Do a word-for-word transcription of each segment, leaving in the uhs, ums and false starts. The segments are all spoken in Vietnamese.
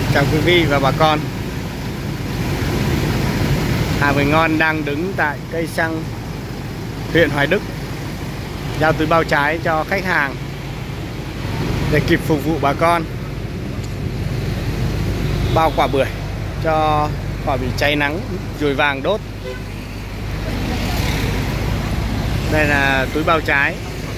Chào quý vị và bà con. Hà Bưởi Ngon đang đứng tại cây xăng huyện Hoài Đức, giao túi bao trái cho khách hàng để kịp phục vụ bà con bao quả bưởi cho quả bị cháy nắng, ruồi vàng đốt. Đây là túi bao trái.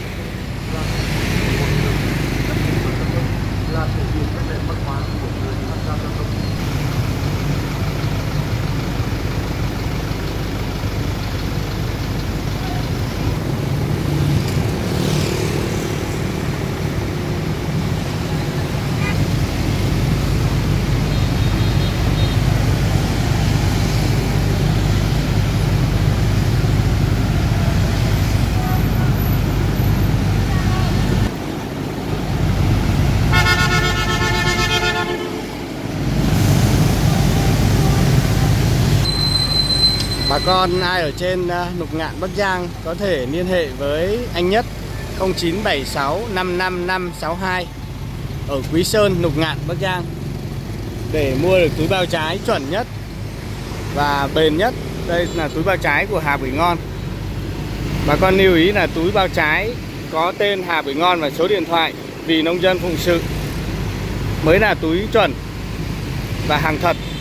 Bà con ai ở trên Lục Ngạn Bắc Giang có thể liên hệ với anh Nhất không chín bảy sáu năm năm năm sáu hai ở Quý Sơn, Lục Ngạn, Bắc Giang để mua được túi bao trái chuẩn nhất và bền nhất. Đây là túi bao trái của Hà Bưởi Ngon. Bà con lưu ý là túi bao trái có tên Hà Bưởi Ngon và số điện thoại vì nông dân phụng sự mới là túi chuẩn và hàng thật.